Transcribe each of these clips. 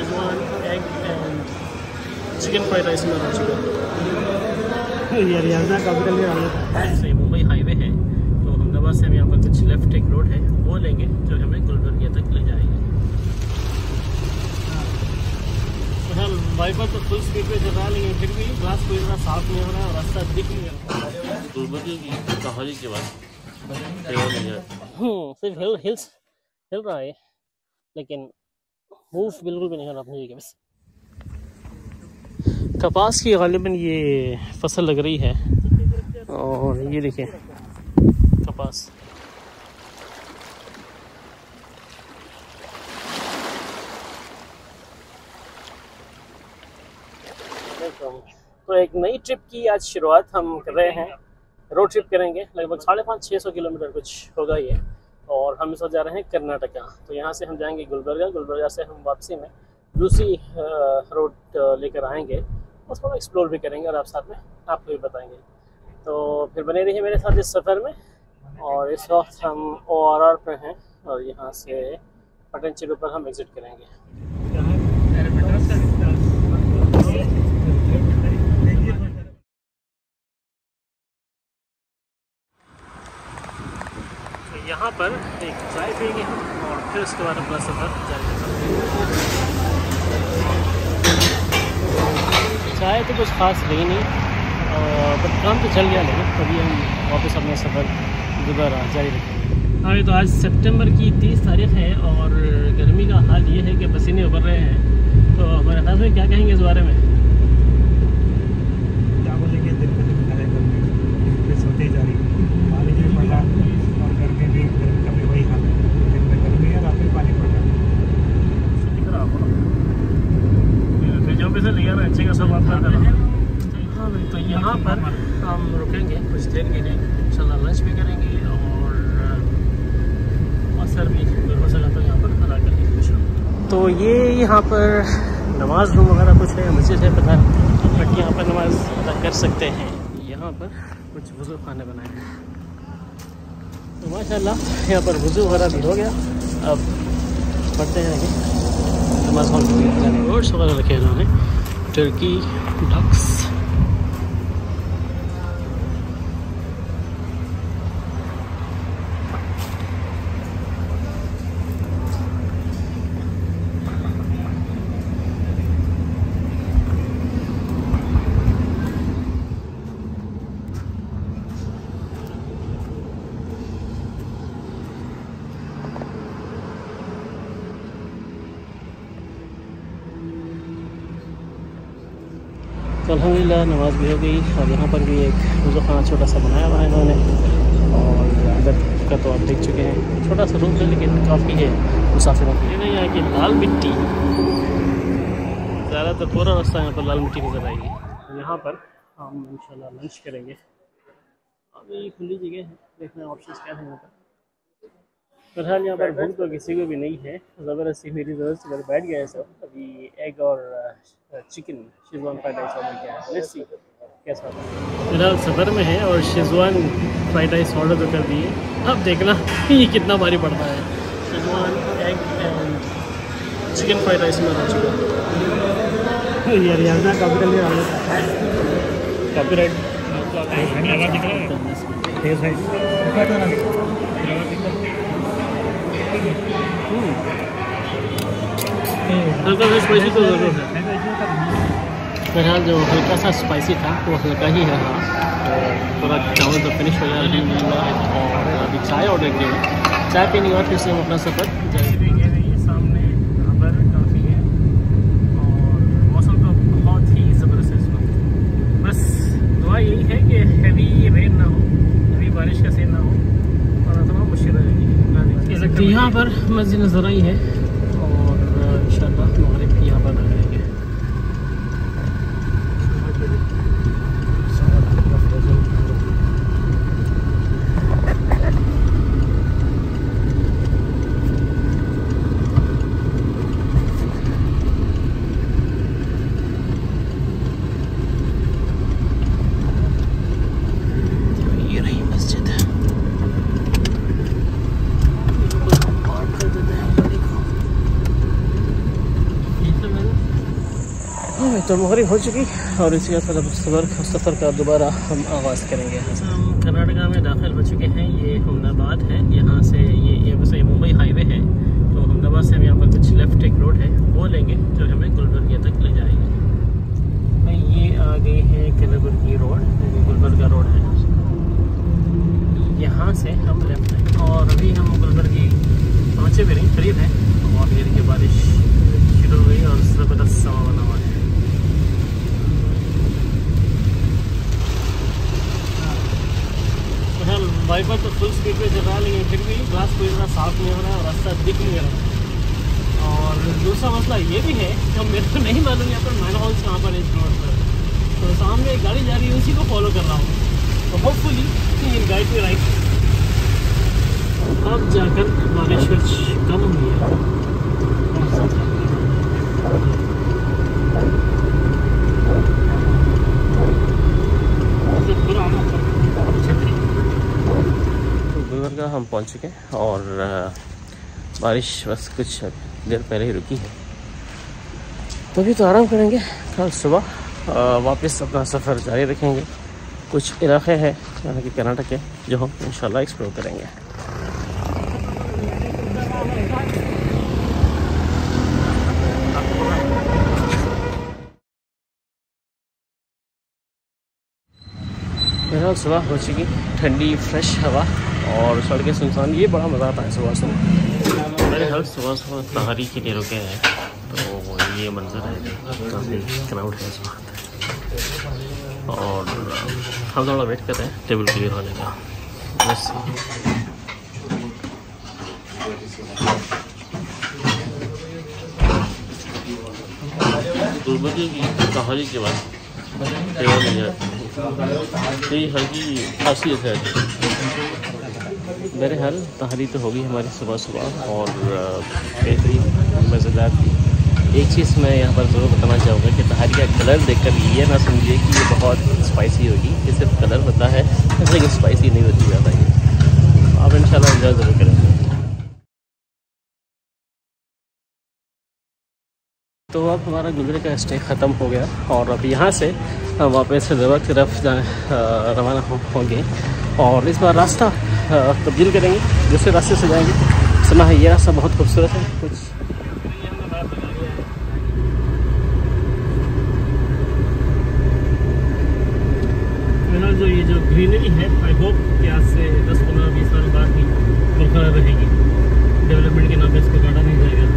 Schezwan egg and chicken fried rice में आ चुका ये रियाजा कैपिटल में से मुंबई हाईवे है, तो अहमदाबाद से हम यहाँ पर कुछ लेफ्ट एक रोड है वो लेंगे जो हमें गुलबर्गा तक ले जाएगी। फिलहाल वाइपर तो फुल स्पीड पे चल रहा है, लेकिन फिर भी ग्लास कोई इतना साफ नहीं हो रहा है और रास्ता दिख नहीं रहा। गुलबर्गा की कहानी के बाद सिर्फ हिल रहा है, लेकिन मूव बिल्कुल भी नहीं हो रहा अपनी जगह। बस कपास की गालिबन ये फसल लग रही है और ये देखिए कपास। तो एक नई ट्रिप की आज शुरुआत हम कर रहे हैं। रोड ट्रिप करेंगे, लगभग 550-600 किलोमीटर कुछ होगा ये, और हम इस वक्त जा रहे हैं कर्नाटका। तो यहाँ से हम जाएंगे गुलबर्गा, गुलबर्गा से हम वापसी में दूसरी रोड लेकर आएंगे और थोड़ा एक्सप्लोर भी करेंगे और आप साथ में आपको भी बताएंगे। तो फिर बने रहिए मेरे साथ इस सफ़र में। और इस वक्त हम ORR पे हैं और यहाँ से पटन पर हम एग्ज़िट करेंगे। यहाँ पर एक चाय पिएंगे हम और फिर उसके बाद अपना सफ़र जारी करेंगे। चाय तो कुछ खास रही नहीं, बट काम तो चल गया, लेकिन अभी हम वापस अपना सफ़र दोबारा जारी रखेंगे। हाँ, तो आज सितंबर की 30 तारीख़ है और गर्मी का हाल ये है कि पसीने उभर रहे हैं। तो हमारे ख्याल में क्या कहेंगे इस बारे में? क्या बोलेंगे, दिन पे दिन होते ही जा रही है, पानी भी पड़ रहा और गर्मी का भी वही हाल है। दिन में गर्मी है, रात में पानी पड़ रहा है। जो भी से लिया ना अच्छे का सब आपका कर रहा है। हाँ, तो यहाँ पर हम रुकेंगे कुछ देर के लिए, इंशाल्लाह लंच भी करेंगे और असर भी हो सका तो यहाँ पर अदा करेंगे। तो ये यहाँ पर नमाज रूम वगैरह कुछ है, मस्जिद है पता, बट यहाँ पर नमाज अदा कर सकते हैं। यहाँ पर कुछ वज़ू खाने बनाए हैं, तो माशाल्लाह यहाँ पर वज़ू वगैरह भी हो गया। अब बढ़ते हैं आगे नमाज हॉल में। और वगैरह रखे हैं इन्होंने, टर्की डक्स। तो अल्हम्दुलिल्लाह नमाज भी हो गई और यहाँ पर भी एक वज़ू खाना छोटा सा बनाया हुआ है इन्होंने, और अंदर का तो आप देख चुके हैं, छोटा सा रूम है लेकिन काफ़ी है मुसाफिरों के लिए। यहाँ की लाल मिट्टी, ज़्यादातर पूरा रास्ता यहाँ पर लाल मिट्टी नज़र आएगी। यहाँ पर हम इंशाल्लाह लंच करेंगे। अभी खुली जगह है, देखना ऑप्शन क्या है यहाँ पर। फिलहाल यहाँ पर भूख तो किसी को भी नहीं है, ज़बरदस्ती मेरी ज़रूरत से बैठ गया है सब। अभी एग और chicken Schezwan fried rice order किया है, लेट्स सी कैसा होता है। फिलहाल सफ़र में है और शेजवान फ्राइड राइस ऑर्डर तो कर दिए, अब देखना ये कितना भारी पड़ता है। Schezwan egg and chicken fried rice में आ चुका ये रियाजा कैपिटल में कॉपीराइट हल्का सा स्पाइसी तो ज़रूर है। फिलहाल जो हल्का सा स्पाइसी था वो हल्का ही है। हाँ, थोड़ा चावल तो फिनिश हो गया और अभी चाय ऑर्डर किया है। चाय पीने के बाद फिर से हम अपना सफ़र जारी देंगे। सामने यहाँ पर काफ़ी है और मौसम तो बहुत ही ज़बरदस्त है। बस दुआ यही है कि हैवी रेन ना हो, हैवी बारिश का सीन ना हो और तमाम मुश्किल रहेगी। तो यहाँ पर मस्जिद नज़र आई है और इंशाअल्लाह मगरिब यहाँ पर रहेंगे। तो मोहरी हो चुकी और इसी के साथ सफ़र का दोबारा हम आगाज़ करेंगे। हम कर्नाटका में दाखिल हो चुके हैं। ये अहमदाबाद है, यहाँ से ये वैसे मुंबई हाईवे है, तो अहमदाबाद से हम यहाँ पर कुछ लेफ्ट एक रोड है वो लेंगे जो हमें गुलबर्गा तक ले जाएगी। ये आ गई है कलबुर्गी रोड, गुलबर्गा रोड है, यहाँ से हम लेफ्ट हैं और अभी हम गुलबर्गी पहुँचे भी नहीं, करीब है और ये देखिए बारिश शुरू हुई और ज़बरदस्त समा बना हुआ है। वाइपर तो फुल स्पीड पे चल रहा है, लेकिन फिर भी ग्लास पूरी तरह साफ नहीं हो रहा है और रास्ता दिख नहीं रहा। और दूसरा मसला ये भी है कि मेरे को नहीं मालूम यहाँ पर मैन हाउस कहाँ पर इस रोड पर, तो सामने एक गाड़ी जा रही है उसी को फॉलो कर रहा हूँ, तो होपफुली ये गाइड में राइट। अब जाकर बारिश कुछ कम हुई है। गुलबर्गा हम पहुंच चुके हैं और बारिश बस कुछ देर पहले ही रुकी है, तो अभी तो आराम करेंगे। कल सुबह वापस अपना सफ़र जारी रखेंगे। कुछ इलाके हैं यहाँ के कर्नाटक के जो हम इंशाल्लाह एक्सप्लोर करेंगे। बहरहाल सुबह हो चुकी, ठंडी फ्रेश हवा और सड़कें सुनसान, ये बड़ा मज़ा आता है सुबह सुबह। मेरे हर सुबह तहारी के लिए रुके हैं, तो ये मंजर है, काफ़ी क्राउड है इस वक्त और हम थोड़ा वेट कर रहे हैं टेबल क्लियर होने का। बस गुलबर्गा की तहारी के बाद टेबल मिल जाती है, ये हल्की खासियत है। बहरहाल तहारी तो होगी हमारी सुबह सुबह और बेहतरीन मज़ेदार थी। एक चीज़ मैं यहाँ पर ज़रूर बताना चाहूँगा कि तहारी का कलर देखकर ये ना समझिए कि ये बहुत स्पाइसी होगी, ये सिर्फ कलर होता है, लेकिन स्पाइसी नहीं होती ज़्यादा ये। आप इंशाल्लाह एंजॉय ज़रूर करेंगे। तो अब हमारा गुलबर्गा का स्टे ख़त्म हो गया और अब यहाँ से हम वापस हैदराबाद की तरफ रवाना होंगे और इस बार रास्ता तब्दील करेंगे, दूसरे रास्ते से जाएंगे। सुना है ये रास्ता बहुत खूबसूरत है। कुछ जो ये जो ग्रीनरी है, आई होप कि आज से 10-15-20 साल बाद भी बरकरार रहेगी। डेवलपमेंट के नाम पे इसको काटा नहीं जाएगा।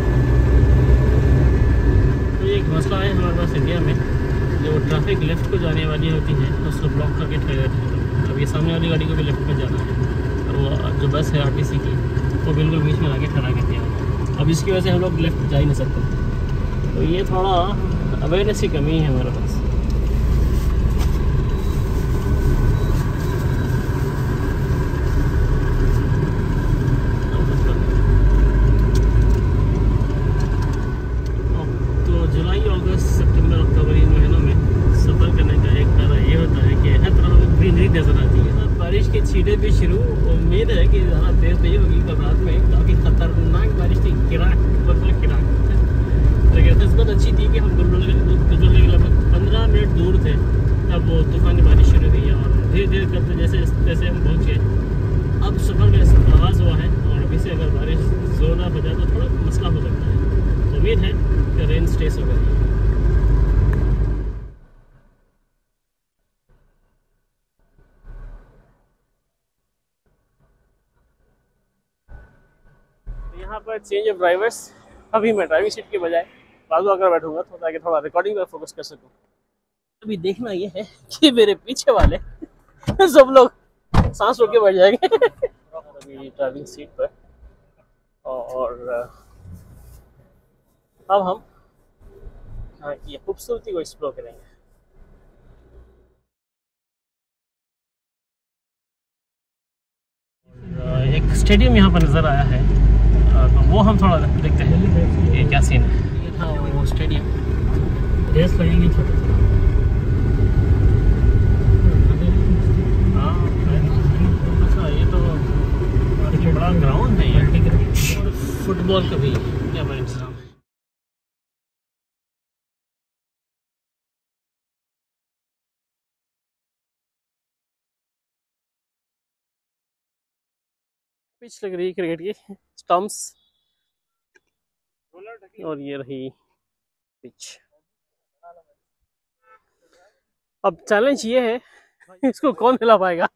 तो ये एक मसला है हमारे पास इंडिया में, जो ट्रैफिक लेफ्ट को जाने वाली होती है उसको ब्लॉक करके ठहरे रहते हैं। अब ये सामने वाली गाड़ी को भी लेफ्ट में जाना है और वो जो बस है आरटीसी की वो बिल्कुल बीच में लाके ठहरा के दिया। अब इसकी वजह से हम लोग लेफ्ट जा ही नहीं सकते, तो ये थोड़ा अवेयरनेस की कमी है हमारे पास। छींटे भी शुरू, उम्मीद है कि ज़्यादा तेज़ नहीं होगी। कल रात में काफ़ी खतरनाक बारिश थी, किराक मतलब किराक, लेकिन किस्मत अच्छी थी कि हम गुलबर्गा के लगभग 15 मिनट दूर थे तब वो तूफ़ानी बारिश शुरू हुई और धीरे धीरे करते जैसे जैसे हम पहुँचे। अब सफ़र का आगाज़ हुआ है और अभी से अगर बारिश ज़ोरदार हो जाए तो थोड़ा मसला हो सकता है। तो उम्मीद है कि रेन स्टेस होगा। यहाँ पर चेंज ऑफ ड्राइवर्स, अभी मैं ड्राइविंग सीट के बजाय बाजू आकर बैठूंगा तो ताकि थोड़ा रिकॉर्डिंग पर फोकस कर सकूं। अभी देखना ये है कि मेरे पीछे वाले सब लोग सांस रोक के बैठ जाएंगे अभी ड्राइविंग सीट पर। और अब हम ये खूबसूरती को एक्सप्लोर करेंगे। एक स्टेडियम यहाँ पर नज़र आया है, तो वो हम थोड़ा देखते हैं ये क्या सीन है। ये था वो स्टेडियम, रेस लगेंगे छोटे छोटे। हाँ अच्छा, ये तो बड़ा ग्राउंड है ये, फुटबॉल का भी क्या इंतजाम है। पिच लग रही है क्रिकेट की, स्टम्प्स, और ये रही पिच। अब चैलेंज ये है इसको कौन हिला पाएगा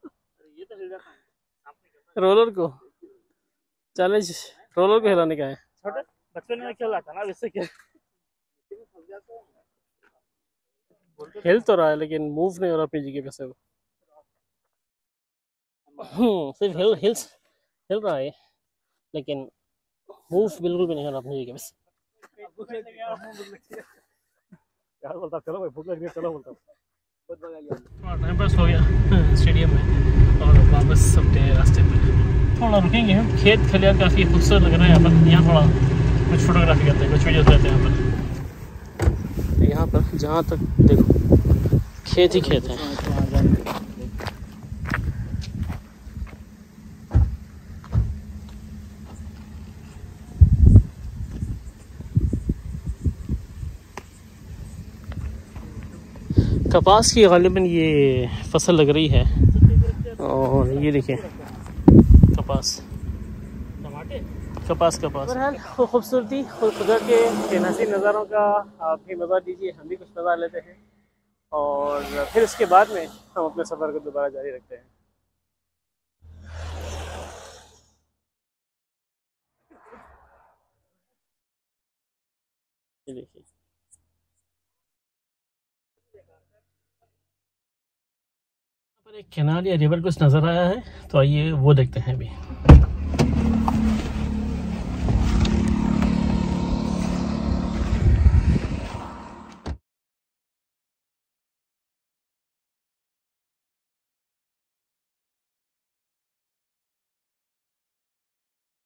रोलर को। चैलेंज रोलर को हिलाने का है। छोटे बचपन में खेला था ना, वैसे क्या हिल तो रहा है लेकिन मूव नहीं हो रहा पिच के वैसे। सिर्फ हिल रहा है लेकिन मूव बिल्कुल भी नहीं हो रहा पिच के वैसे। यार बोलता चलो भाई, भूख लग रही है, चलो बोलता टाइम पास हो गया स्टेडियम में और वापस अपने रास्ते पे। थोड़ा रुकेंगे हम, खेत खलियान काफ़ी खूबसूरत लग रहा है यहाँ पर। यहाँ थोड़ा कुछ फोटोग्राफी करते हैं, कुछ वीडियोस लेते हैं यहाँ पर। यहाँ पर जहाँ तक देखो खेत ही खेत है। कपास की गालिबन ये फसल लग रही है और ये देखिए कपास बहरहाल खूबसूरती कुदरत के हसीन नज़ारों का आप भी मज़ा लीजिए, हम भी कुछ मज़ा लेते हैं और फिर उसके बाद में हम अपने सफ़र को दोबारा जारी रखते हैं। ये देखिए पर एक कैनाल या रिवर कुछ नज़र आया है, तो आइए वो देखते हैं अभी।